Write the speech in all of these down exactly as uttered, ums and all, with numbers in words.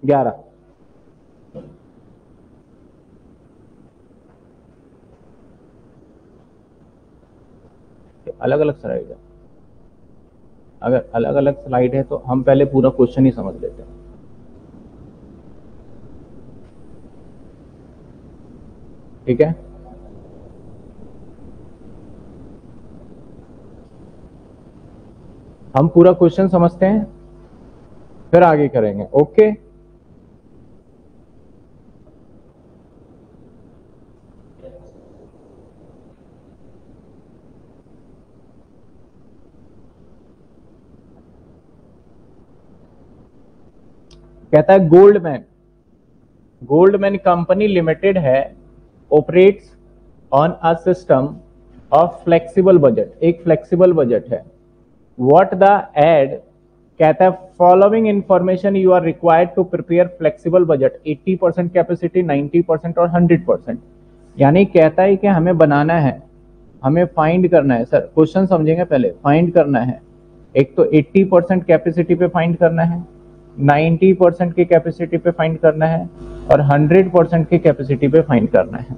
ग्यारह। अलग अलग स्लाइड है, अगर अलग अलग स्लाइड है तो हम पहले पूरा क्वेश्चन ही समझ लेते हैं। ठीक है, हम पूरा क्वेश्चन समझते हैं फिर आगे करेंगे। ओके, कहता है गोल्डमैन, गोल्डमैन कंपनी लिमिटेड है, operates on a system of flexible budget, एक फ्लेक्सिबल बजट है। व्हाट द एड, कहता है following information you are required to prepare flexible budget, अस्सी परसेंट कैपेसिटी, नब्बे परसेंट और हंड्रेड परसेंट। यानी कहता है कि हमें बनाना है, हमें फाइंड करना है। सर क्वेश्चन समझेंगे पहले, फाइंड करना है। एक तो अस्सी परसेंट कैपेसिटी पे फाइंड करना है, नब्बे परसेंट की कैपेसिटी पे फाइंड करना है और हंड्रेड परसेंट की कैपेसिटी पे फाइंड करना है।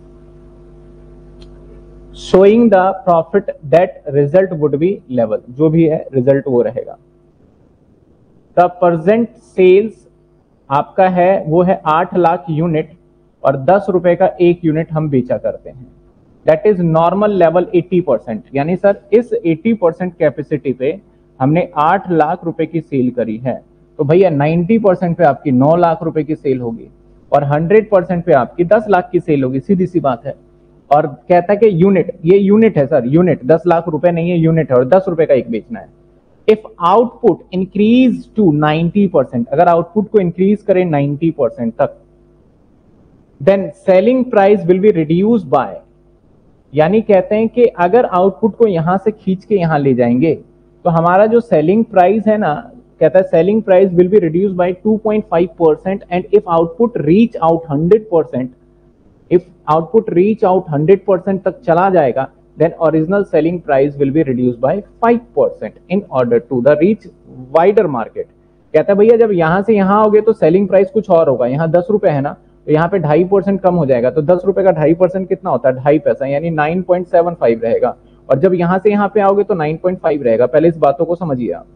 Showing the profit that result would be level, जो भी है रिजल्ट वो रहेगा। द प्रेजेंट सेल्स आपका है वो है आठ लाख यूनिट और दस रुपए का एक यूनिट हम बेचा करते हैं। दैट इज नॉर्मल लेवल अस्सी परसेंट, यानी सर इस अस्सी परसेंट कैपेसिटी पे हमने आठ लाख रुपए की सेल करी है, तो भैया नब्बे परसेंट पे आपकी नौ लाख रुपए की सेल होगी और हंड्रेड परसेंट पे आपकी दस लाख की सेल होगी, सीधी सी बात है। और कहता है कि यूनिट, ये यूनिट है सर, यूनिट, दस लाख रुपए नहीं है, यूनिट है और दस रुपए का एक बेचना है। इफ आउटपुट इंक्रीज टू नब्बे परसेंट, अगर आउटपुट को इंक्रीज करें नब्बे परसेंट तक, then selling price will be reduce by, यानी कहते हैं कि अगर आउटपुट को यहां से खींच के यहां ले जाएंगे तो हमारा जो सेलिंग प्राइस है ना, कहता है selling price will be reduce by two point five percent and if output reach out hundred percent, if output reach out hundred percent तक चला जाएगा, then original selling price will be reduced by five percent in order to the reach wider market। कहता है भैया जब यहां से यहां आओगे तो सेलिंग प्राइस कुछ और होगा, यहां दस रुपए है ना, तो यहाँ पे ढाई परसेंट कम हो जाएगा, तो दस रुपए का ढाई परसेंट कितना होता है, ढाई पैसा, यानी नाइन पॉइंट सेवन फाइव रहेगा। और जब यहां से यहां पे आओगे तो नाइन पॉइंट फाइव रहेगा। पहले इस बातों को समझिए आप,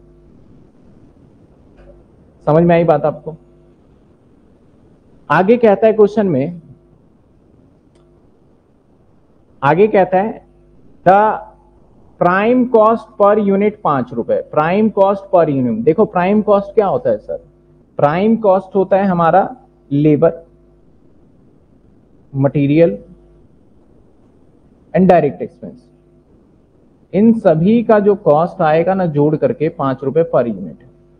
समझ में आई बात आपको? आगे कहता है क्वेश्चन में, आगे कहता है the prime cost per unit पांच रुपए, प्राइम कॉस्ट पर यूनिट। देखो प्राइम कॉस्ट क्या होता है सर, प्राइम कॉस्ट होता है हमारा labour, material and direct expense, इन सभी का जो कॉस्ट आएगा ना जोड़ करके पांच रुपए पर यूनिट।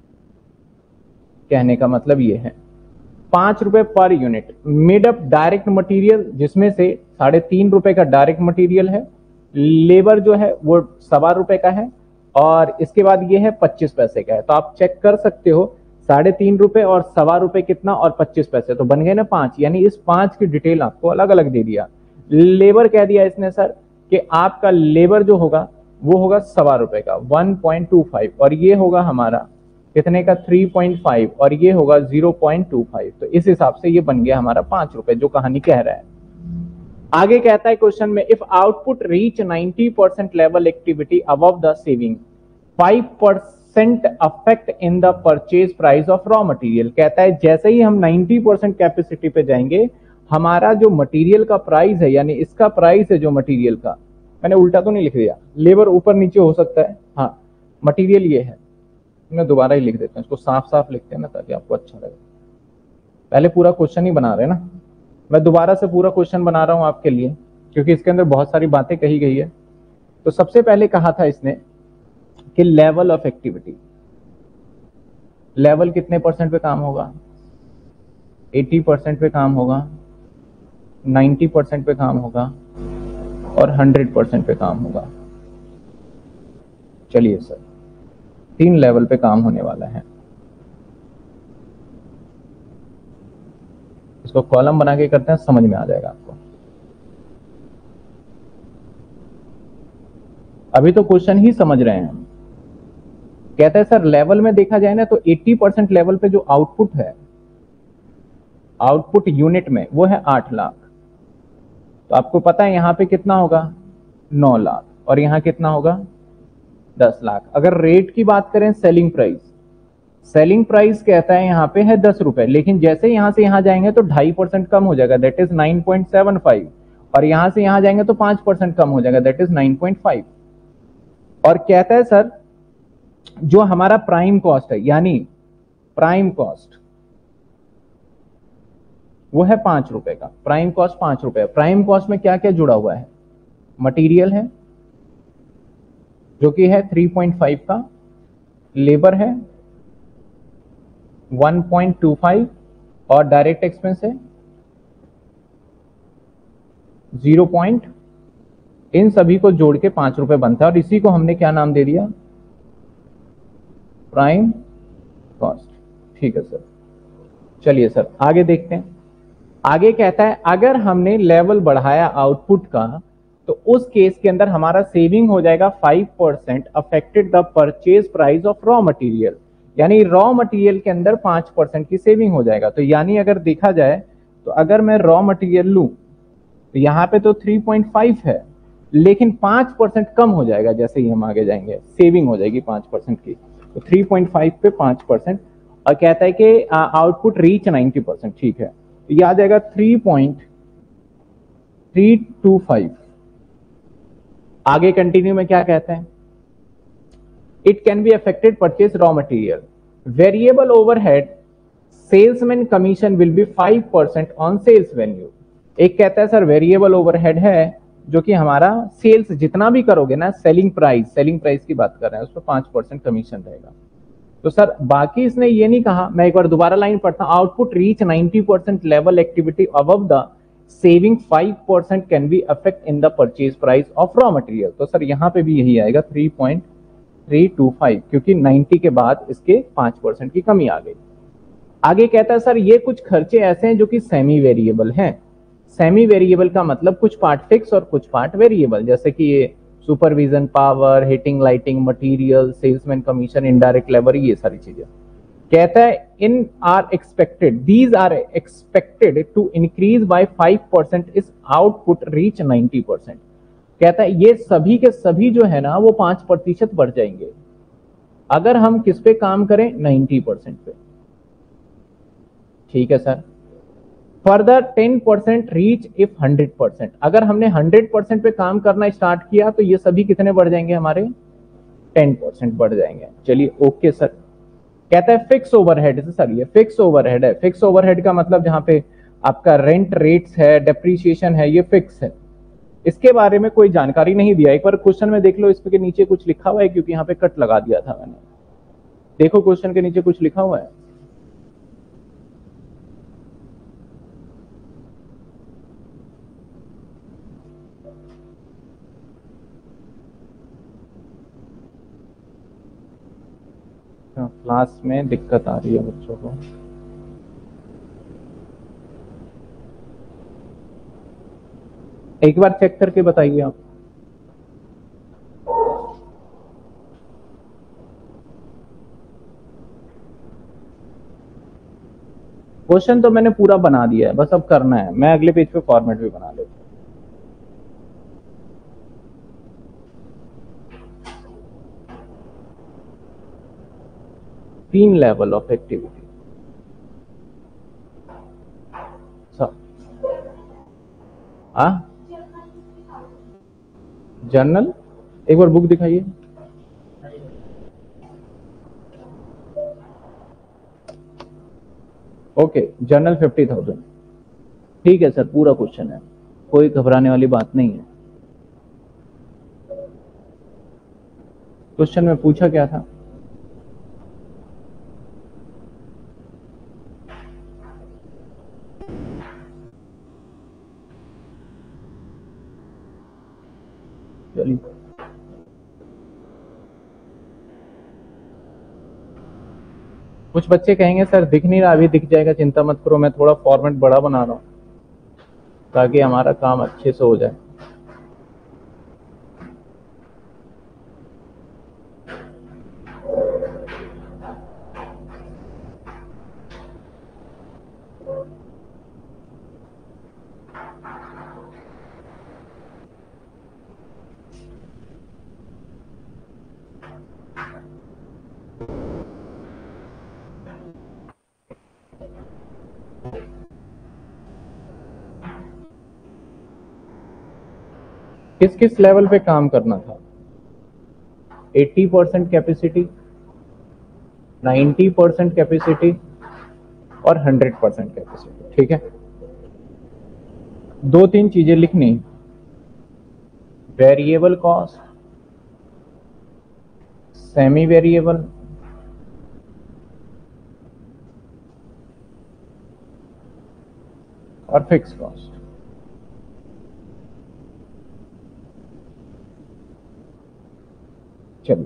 कहने का मतलब ये है पांच रुपए per unit made up direct material, जिसमें से साढ़े तीन रुपए का डायरेक्ट मटेरियल है, लेबर जो है वो सवा रुपए का है और इसके बाद ये है पच्चीस पैसे का है। तो आप चेक कर सकते हो साढ़े तीन रुपए और सवा रुपए कितना और पच्चीस पैसे, तो बन गए ना पांच, यानी इस पांच की डिटेल आपको अलग अलग दे दिया। लेबर कह दिया इसने सर कि आपका लेबर जो होगा वो होगा सवा रुपए का वन पॉइंट टू फाइव और ये होगा हमारा कितने का थ्री पॉइंट फाइव और ये होगा जीरो पॉइंट टू फाइव। तो इस हिसाब से ये बन गया हमारा पांच रुपए, जो कहानी कह रहा है। आगे कहता है क्वेश्चन में, इफ आउटपुट रीच नब्बे percent level activity above the saving, five percent affect in the purchase price of raw material. कहता है जैसे ही हम नब्बे परसेंट कैपेसिटी पे जाएंगे, हमारा जो मटेरियल का प्राइस है, यानी इसका प्राइस है जो मटेरियल का, मैंने उल्टा तो नहीं लिख दिया, लेबर ऊपर नीचे हो सकता है, हाँ मटेरियल ये है, मैं दोबारा ही लिख देता हूँ, इसको साफ साफ लिखते हैं ना ताकि आपको अच्छा लगे। पहले पूरा क्वेश्चन ही बना रहे हैं ना, मैं दोबारा से पूरा क्वेश्चन बना रहा हूं आपके लिए क्योंकि इसके अंदर बहुत सारी बातें कही गई है। तो सबसे पहले कहा था इसने कि लेवल ऑफ एक्टिविटी, लेवल कितने परसेंट पे काम होगा, अस्सी परसेंट पे काम होगा, नब्बे परसेंट पे काम होगा और हंड्रेड परसेंट पे काम होगा। चलिए सर, तीन लेवल पे काम होने वाला है। इसको कॉलम बना के करते हैं, समझ में आ जाएगा आपको। अभी तो क्वेश्चन ही समझ रहे हैं। कहता है सर लेवल में देखा जाए ना तो अस्सी परसेंट लेवल पे जो आउटपुट है आउटपुट यूनिट में वो है आठ लाख। तो आपको पता है यहां पे कितना होगा, नौ लाख, और यहां कितना होगा, दस लाख। अगर रेट की बात करें, सेलिंग प्राइस, सेलिंग प्राइस कहता है यहां पे है दस रुपए, लेकिन जैसे यहां से यहां जाएंगे तो ढाई परसेंट कम हो जाएगा, that is nine point seven five, और यहां से यहां जाएंगे तो पांच परसेंट कम हो जाएगा, that is nine point five. और कहता है सर जो हमारा प्राइम कॉस्ट है, यानी प्राइम कॉस्ट वो है पांच रुपए का, प्राइम कॉस्ट पांच रुपए। प्राइम कॉस्ट में क्या क्या जुड़ा हुआ है, मटेरियल है जो कि है थ्री पॉइंट फाइव का, लेबर है वन पॉइंट टू फाइव, और डायरेक्ट एक्सपेंस है जीरो पॉइंट, इन सभी को जोड़ के पांच रुपए बनता है, और इसी को हमने क्या नाम दे दिया, प्राइम कॉस्ट। ठीक है सर, चलिए सर आगे देखते हैं। आगे कहता है अगर हमने लेवल बढ़ाया आउटपुट का तो उस केस के अंदर हमारा सेविंग हो जाएगा five percent affected the purchase price of raw material, यानी रॉ मटेरियल के अंदर पांच परसेंट की सेविंग हो जाएगा। तो यानी अगर देखा जाए तो अगर मैं रॉ मटेरियल लूं तो यहां पे तो थ्री पॉइंट फाइव है, लेकिन पांच परसेंट कम हो जाएगा, जैसे ही हम आगे जाएंगे सेविंग हो जाएगी पांच परसेंट की, तो थ्री पॉइंट फाइव पे पांच परसेंट, और कहता है कि आउटपुट रीच नाइन्टी परसेंट। ठीक है, तो ये आ जाएगा three point three two five. आगे कंटिन्यू में क्या कहते हैं, it can be affected purchase raw material, variable overhead salesman commission will be five percent on sales venue. एक कहता है सर वेरिएबल ओवरहेड है जो कि हमारा सेल्स जितना भी करोगे ना, सेलिंग प्राइस, सेलिंग प्राइस की बात कर रहे हैं, उस पर पांच परसेंट कमीशन रहेगा। तो सर बाकी इसने ये नहीं कहा, मैं एक बार दोबारा लाइन पढ़ता हूं, output reach ninety percent level activity above the saving five percent can be affect in the purchase price of raw material. तो सर यहां पे भी यही आएगा three point three two five, क्योंकि नाइन्टी के बाद इसके पांच परसेंट की कमी आ गई। आगे कहता है सर ये कुछ खर्चे ऐसे हैं जो कि सेमी वेरिएबल हैं। सेमी वेरिएबल का मतलब कुछ पार्ट फिक्स और कुछ पार्ट वेरिएबल, जैसे कि ये supervision power, heating lighting material, salesman commission, indirect labour, ये सारी चीजें। कहता है in are expected these are expected to increase by five percent is output reach ninety percent. कहता है ये सभी के सभी जो है ना वो पांच प्रतिशत बढ़ जाएंगे अगर हम किस पे काम करें, नाइन्टी परसेंट पे। ठीक है sir, further ten percent reach if hundred percent, अगर हमने हंड्रेड परसेंट पे काम करना स्टार्ट किया तो ये सभी कितने बढ़ जाएंगे, हमारे टेन परसेंट बढ़ जाएंगे। चलिए ओके सर। कहता है फिक्स ओवरहेड, सर ये फिक्स ओवरहेड है। फिक्स ओवरहेड का मतलब जहां पे आपका रेंट रेट्स है, डेप्रीशिएशन है, ये फिक्स है, इसके बारे में कोई जानकारी नहीं दिया। एक बार क्वेश्चन में देख लो, इसके नीचे कुछ लिखा हुआ है, क्योंकि यहाँ पे कट लगा दिया था मैंने। देखो क्वेश्चन के नीचे कुछ लिखा हुआ है, क्लास में दिक्कत आ रही है बच्चों को। एक बार चेक करके बताइए आप। क्वेश्चन तो मैंने पूरा बना दिया है, बस अब करना है, मैं अगले पेज पे फॉर्मेट भी बना लेता हूं। तीन लेवल ऑफ एक्टिविटी, हाँ जर्नल, एक बार बुक दिखाइए। Okay, journal fifty thousand. ठीक है सर, पूरा क्वेश्चन है, कोई घबराने वाली बात नहीं है। क्वेश्चन में पूछा क्या था, चलिए कुछ बच्चे कहेंगे सर दिख नहीं रहा, अभी दिख जाएगा, चिंता मत करो, मैं थोड़ा फॉर्मेट बड़ा बना रहा हूं ताकि हमारा काम अच्छे से हो जाए। किस किस लेवल पे काम करना था? अस्सी परसेंट कैपेसिटी, नब्बे परसेंट कैपेसिटी और सौ परसेंट कैपेसिटी। ठीक है, दो तीन चीजें लिखनी, वेरिएबल कॉस्ट, सेमी वेरिएबल और फिक्स कॉस्ट। चलिए,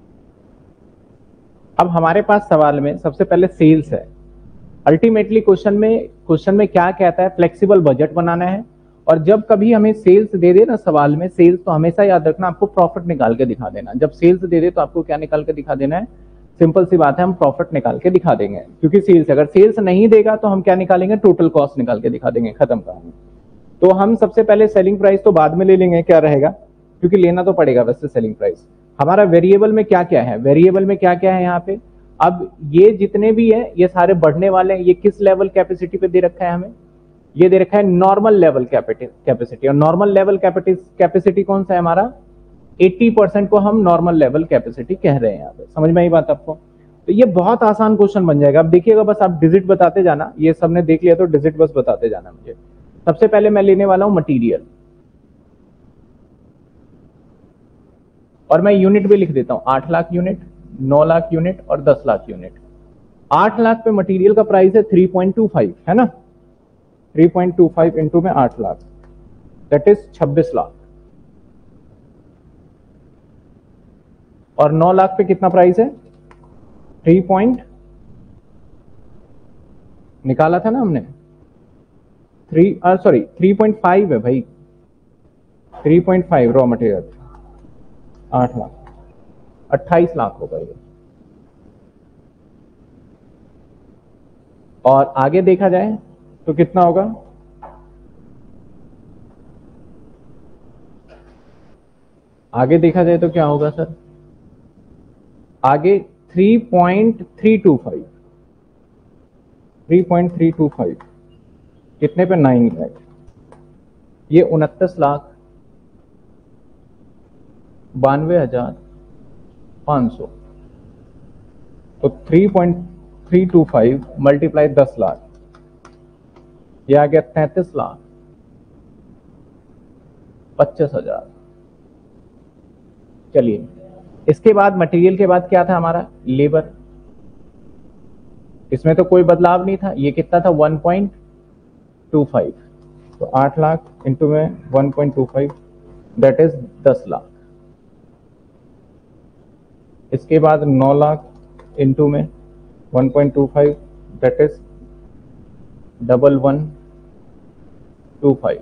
अब हमारे पास सवाल में सबसे पहले सेल्स है। अल्टीमेटली क्वेश्चन में क्वेश्चन में क्या कहता है, फ्लेक्सिबल बजट बनाना है। और जब कभी हमें सेल्स दे दे ना सवाल में सेल्स, तो हमेशा याद रखना आपको प्रॉफिट निकाल के दिखा देना। जब सेल्स दे दे तो आपको क्या निकाल के दिखा देना है? सिंपल सी बात है, हम प्रॉफिट निकाल के दिखा देंगे। क्योंकि सेल्स, अगर सेल्स नहीं देगा तो हम क्या निकालेंगे? टोटल कॉस्ट निकाल के दिखा देंगे, खत्म कहानी। तो हम सबसे पहले सेलिंग प्राइस तो बाद में ले लेंगे, क्या रहेगा, क्योंकि लेना तो पड़ेगा वैसे सेलिंग प्राइस। हमारा वेरिएबल में क्या क्या है? वेरिएबल में क्या क्या है यहाँ पे? अब ये जितने भी है ये सारे बढ़ने वाले हैं। ये किस लेवल कैपेसिटी पे दे रखा है हमें? ये दे रखा है नॉर्मल लेवल कैपेसिटी। और नॉर्मल लेवल कैपेसिटी कौन सा है हमारा? अस्सी परसेंट को हम नॉर्मल लेवल कैपेसिटी कह रहे हैं यहाँ पे। समझ में आई बात आपको? तो ये बहुत आसान क्वेश्चन बन जाएगा। अब देखिएगा, बस आप डिजिट बताते जाना। ये सबने देख लिया तो डिजिट बस बताते जाना मुझे। सबसे पहले मैं लेने वाला हूं मटीरियल, और मैं यूनिट भी लिख देता हूं, आठ लाख यूनिट, नौ लाख यूनिट और दस लाख यूनिट। आठ लाख पे मटेरियल का प्राइस है थ्री पॉइंट टू फाइव, है ना? Three point two five into में आठ लाख, दैट इज छब्बीस लाख। और नौ लाख पे कितना प्राइस है? थ्री पॉइंट निकाला था ना हमने, three sorry three point five है भाई, three point five raw material, आठ लाख, अट्ठाईस लाख होगा ये। और आगे देखा जाए तो कितना होगा? आगे देखा जाए तो क्या होगा सर? आगे three point three two five, three point three two five कितने पे? नाइन लाख। ये उनतीस लाख बानवे हजार पांच सौ। तो three point three two five multiply दस लाख, ये आ गया तैतीस लाख पच्चीस हजार। चलिए, इसके बाद मटेरियल के बाद क्या था हमारा? लेबर। इसमें तो कोई बदलाव नहीं था। ये कितना था? One point two five. तो आठ लाख इंटू में one point two five, that is दस लाख। इसके बाद नौ लाख इंटू में one point two five, that is double one two five.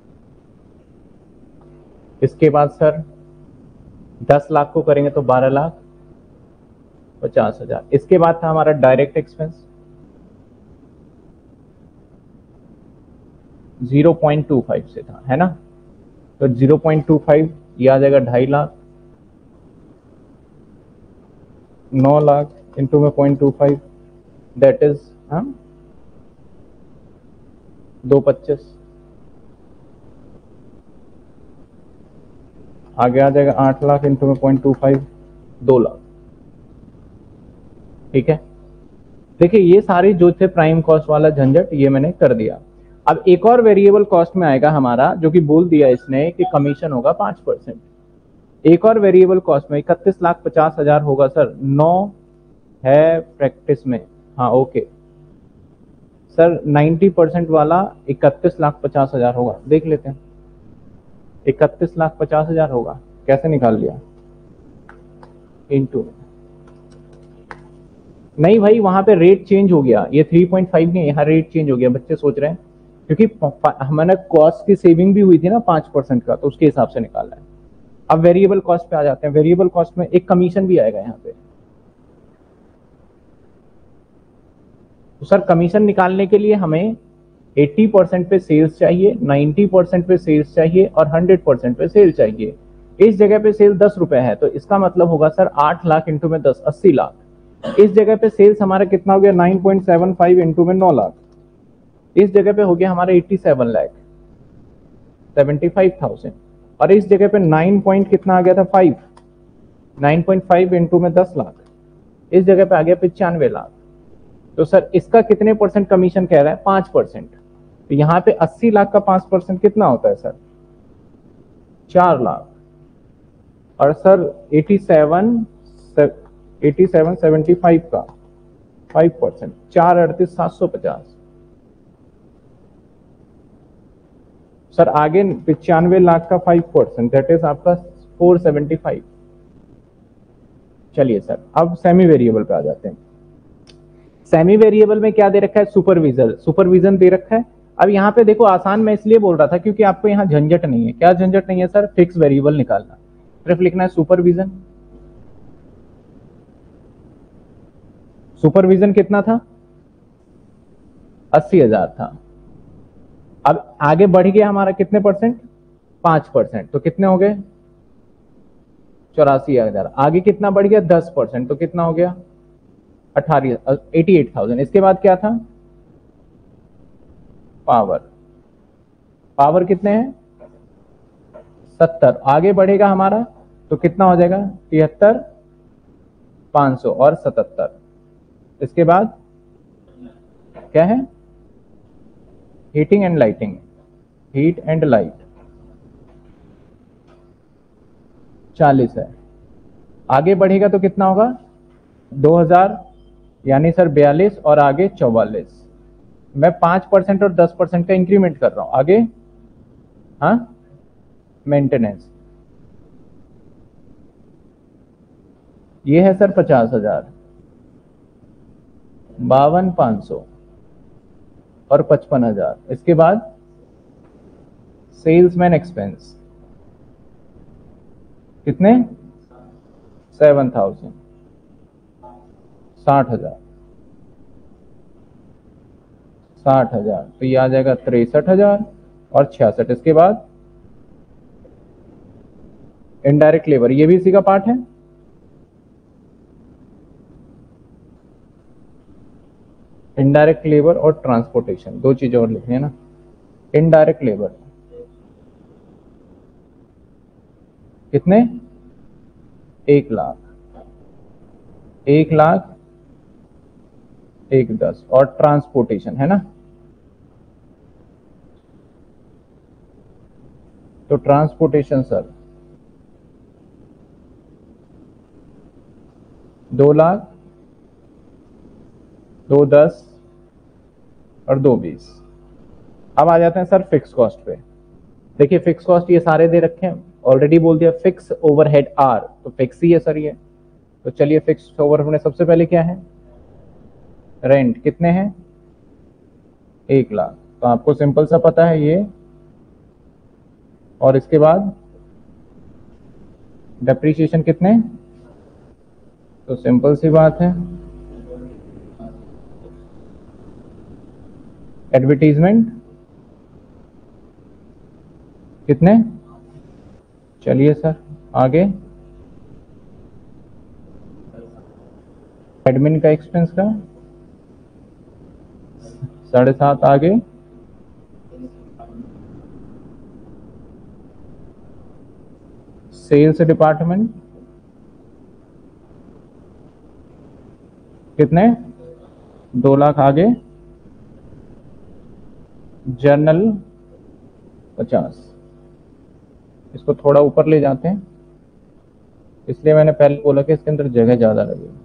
इसके बाद सर दस लाख को करेंगे तो बारह लाख पचास हजार। इसके बाद था हमारा direct expense, zero point two five से था, है ना? तो जीरो पॉइंट टू फाइव ये आ जाएगा ढाई लाख। नौ लाख इंटू में point two five, that is हाँ दो पच्चीस। आगे आ जाएगा आठ लाख इंटू में पॉइंट टू फाइव, दो लाख। ठीक है, देखिए ये सारी जो थे प्राइम कॉस्ट वाला झंझट ये मैंने कर दिया। अब एक और वेरिएबल कॉस्ट में आएगा हमारा, जो कि बोल दिया इसने कि कमीशन होगा पांच परसेंट। एक और वेरिएबल कॉस्ट में इकतीस लाख पचास हजार होगा सर। नौ है प्रैक्टिस में, हाँ ओके सर। नब्बे परसेंट वाला इकतीस लाख पचास हजार होगा, देख लेते हैं। इकतीस लाख पचास हजार होगा, कैसे निकाल लिया? इंटू नहीं भाई, वहां पे रेट चेंज हो गया। ये थ्री पॉइंट फाइव नहीं, यहाँ रेट चेंज हो गया। बच्चे सोच रहे हैं क्योंकि हमारे कॉस्ट की सेविंग भी हुई थी ना पांच परसेंट का, तो उसके हिसाब से निकालना है। अब वेरिएबल कॉस्ट पे आ जाते हैं। वेरिएबल कॉस्ट में एक कमीशन भी आएगा यहाँ पे। तो सर कमीशन निकालने के लिए हमें अस्सी परसेंट पे सेल्स चाहिए, नब्बे परसेंट पे सेल्स चाहिए और सौ परसेंट पे सेल चाहिए। इस जगह पे सेल दस रुपए है, तो इसका मतलब होगा सर आठ लाख इंटू में दस, अस्सी लाख। इस जगह पे सेल्स हमारा कितना हो गया? Nine point seven five into में नौ लाख। इस जगह पे हो गया हमारा सत्तासी लाख, सेवेंटी फाइव थाउजेंड। और इस जगह पे नाइन पॉइंट कितना आ गया था, five. Nine point five into में दस लाख, इस जगह पे आ गया पचानवे लाख। तो सर इसका कितने परसेंट कमीशन कह रहा है, पांच परसेंट। तो यहाँ पे अस्सी लाख का पांच परसेंट कितना होता है सर, चार लाख। और sir eighty seven eighty seven seventy five का फाइव परसेंट, चार अड़तीस सात सौ पचास। सर आगे पचानवे लाख का फाइव परसेंट दैट इज आपका फोर सेवेंटी फाइव। चलिए सर अब सेमी वेरिएबल पे आ जाते हैं। सेमी वेरिएबल में क्या दे रखा है, सुपरविजन सुपरविजन दे रखा है। अब यहाँ पे देखो आसान मैं इसलिए बोल रहा था क्योंकि आपको यहाँ झंझट नहीं है। क्या झंझट नहीं है सर, फिक्स वेरिएबल निकालना, सिर्फ लिखना है सुपरविजन। सुपरविजन कितना था, अस्सी हजार था। अब आगे बढ़ गया हमारा कितने परसेंट, पांच परसेंट, तो कितने हो गए, चौरासी हजार। आगे कितना बढ़ गया, दस परसेंट, तो कितना हो गया, अठारह एटी एट थाउजेंड। इसके बाद क्या था, पावर पावर कितने हैं, सत्तर। आगे बढ़ेगा हमारा तो कितना हो जाएगा, तिहत्तर पांच सौ और सतहत्तर। इसके बाद क्या है, heating and lighting, heat and light चालीस है। आगे बढ़ेगा तो कितना होगा, दो हजार, यानी सर बयालीस और आगे चौवालीस। मैं पांच परसेंट और दस परसेंट का इंक्रीमेंट कर रहा हूं। आगे हाँ मेंटेनेंस, ये है सर पचास हजार, बावन पांच सौ और पचपन हजार। इसके बाद सेल्समैन एक्सपेंस कितने, सेवन थाउजेंड, साठ हजार साठ हजार तो ये आ जाएगा तिरसठ हजार और छियासठ। इसके बाद इनडायरेक्ट लेबर, ये भी इसी का पार्ट है। इनडायरेक्ट लेबर और ट्रांसपोर्टेशन दो चीजें और लिखनी है ना। इनडायरेक्ट लेबर कितने, एक लाख, एक लाख एक दस, और ट्रांसपोर्टेशन है ना, तो ट्रांसपोर्टेशन सर दो लाख, दो दस और दो बीस। अब आ जाते हैं सर फिक्स कॉस्ट पे। देखिए फिक्स कॉस्ट ये सारे दे रखे हैं, ऑलरेडी बोल दिया फिक्स ओवरहेड आर, तो फिक्स ही है सर ये। तो चलिए फिक्स ओवरहेड में सबसे पहले क्या है, रेंट कितने हैं, एक लाख, तो आपको सिंपल सा पता है ये। और इसके बाद डेप्रीशिएशन कितने, तो सिंपल सी बात है, एडवर्टीजमेंट कितने, चलिए सर आगे एडमिन का एक्सपेंस का साढ़े सात। आगे सेल्स डिपार्टमेंट कितने, दो लाख। आगे जर्नल पचास। इसको थोड़ा ऊपर ले जाते हैं, इसलिए मैंने पहले बोला कि इसके अंदर जगह ज्यादा लगेगी।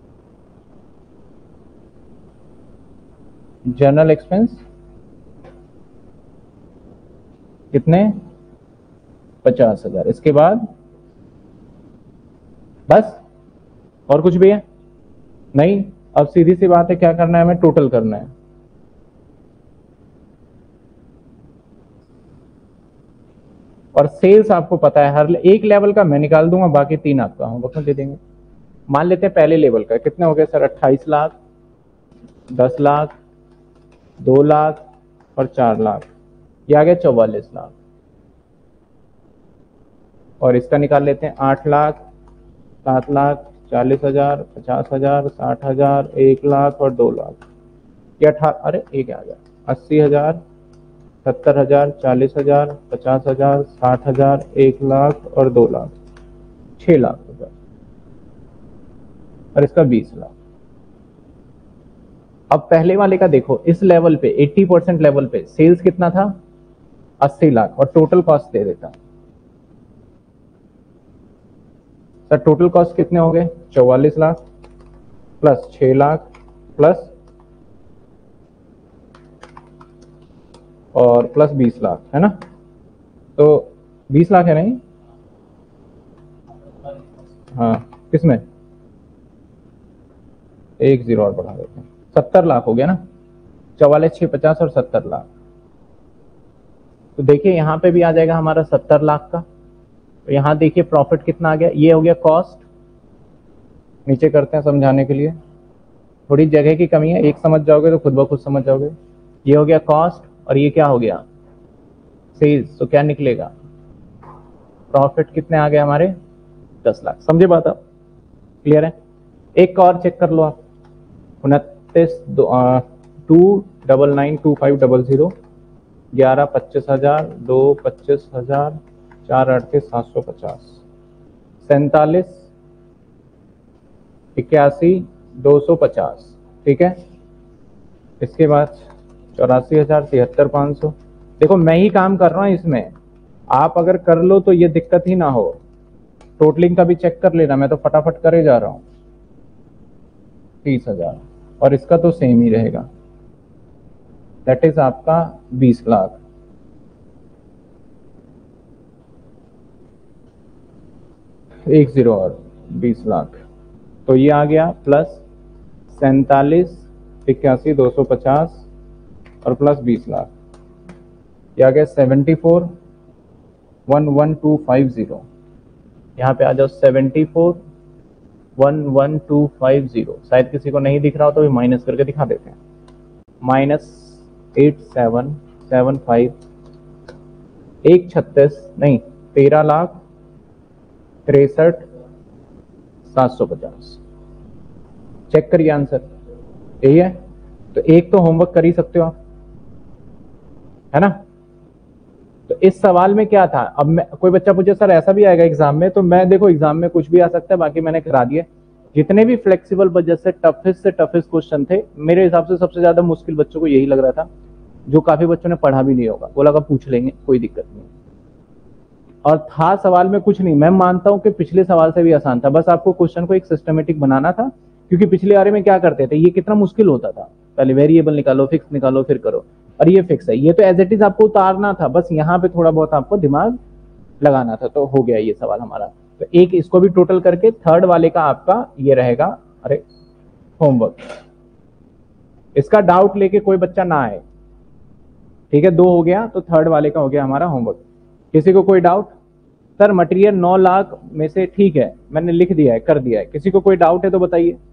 जर्नल एक्सपेंस कितने, पचास हजार। इसके बाद बस, और कुछ भी है नहीं। अब सीधी सी बात है, क्या करना है हमें, टोटल करना है। और सेल्स आपको पता है हर एक लेवल का मैं निकाल दूंगा, बाकी तीन आपका होमवर्क में दे देंगे। मान लेते हैं पहले लेवल का कितने हो गए सर, अट्ठाईस लाख, दस लाख, दो लाख और चार लाख, ये आ गया चौवालीस लाख। और इसका निकाल लेते हैं आठ लाख, सात लाख, चालीस हजार, पचास हजार, साठ हजार, एक लाख और दो लाख, ये अठारह, अरे एक आ गया, अस्सी हजार, सत्तर हजार, चालीस हजार, पचास हजार, साठ हजार, एक लाख और दो लाख, छह लाख रुपए, और इसका बीस लाख। अब पहले वाले का देखो, इस लेवल पे अस्सी परसेंट लेवल पे सेल्स कितना था, अस्सी लाख, और टोटल कॉस्ट दे देता। सर टोटल कॉस्ट कितने हो गए, चौवालीस लाख प्लस छह लाख प्लस और प्लस बीस लाख, है ना? तो बीस लाख है नहीं? हाँ, किसमें? एक जीरो और बढ़ा देते हैं, सत्तर लाख हो गया ना, चौवालीस, छह, पचास और सत्तर लाख। तो देखिए यहाँ पे भी आ जाएगा हमारा सत्तर लाख का। तो यहाँ देखिए प्रॉफिट कितना आ गया, ये हो गया कॉस्ट, नीचे करते हैं समझाने के लिए, थोड़ी जगह की कमी है, एक समझ जाओगे तो खुद ब खुद समझ जाओगे। ये हो गया कॉस्ट और ये क्या हो गया, सेल्स। तो क्या निकलेगा, प्रॉफिट कितने आ गए हमारे, दस लाख। समझे बात आप? क्लियर है? एक और चेक कर लो आप, उनतीस two double nine two five double zero, ग्यारह पच्चीस हजार, दो पच्चीस हजार, चार अड़तीस सात सौ पचास, सैतालीस इक्यासी दो सौ पचास, ठीक है। इसके बाद चौरासी हजार, तिहत्तर पाँच सौ। देखो मैं ही काम कर रहा हूँ इसमें, आप अगर कर लो तो ये दिक्कत ही ना हो। टोटलिंग का भी चेक कर लेना, मैं तो फटाफट करे जा रहा हूँ। तीस हजार, और इसका तो सेम ही रहेगा, दैट इज आपका बीस लाख। एक जीरो और बीस लाख, तो ये आ गया प्लस सैतालीस इक्यासी दो सौ पचास और प्लस बीस लाख, ये आ गया seventy four one one two five zero. यहाँ पे आ जाओ seventy four one one two five zero. शायद किसी को नहीं दिख रहा हो तो भी माइनस करके दिखा देते हैं। Minus eight seven seven five, एक छत्तीस नहीं तेरह लाख तिरसठ सात सौ पचास। चेक करिए आंसर, यही है। तो एक तो होमवर्क कर ही सकते हो आप, है ना। तो इस सवाल में क्या था, अब मैं, कोई बच्चा पूछे सर ऐसा भी आएगा एग्जाम में, तो मैं देखो एग्जाम में कुछ भी आ सकता है, बाकी मैंने करा दिए। जितने भी फ्लेक्सिबल बजट से टफेस्ट से टफेस्ट क्वेश्चन थे, मेरे हिसाब से सबसे ज्यादा मुश्किल बच्चों को यही लग रहा था, जो काफी बच्चों ने पढ़ा भी नहीं होगा। वो लगा पूछ लेंगे, कोई दिक्कत नहीं। और था सवाल में कुछ नहीं, मैं मानता हूं कि पिछले सवाल से भी आसान था, बस आपको क्वेश्चन को एक सिस्टमेटिक बनाना था। क्योंकि पिछले बारे में क्या करते थे, ये कितना मुश्किल होता था, पहले वेरिएबल निकालो, फिक्स निकालो, फिर करो। और ये फिक्स है, ये तो एज इट इज आपको उतारना था, बस यहाँ पे थोड़ा बहुत आपको दिमाग लगाना था, तो हो गया ये सवाल हमारा। तो एक इसको भी टोटल करके थर्ड वाले का आपका ये रहेगा, अरे होमवर्क। इसका डाउट लेके कोई बच्चा ना आए, ठीक है। दो हो गया, तो थर्ड वाले का हो गया हमारा होमवर्क। किसी को कोई डाउट? सर मटेरियल नौ लाख में से, ठीक है मैंने लिख दिया है, कर दिया है। किसी को कोई डाउट है तो बताइए।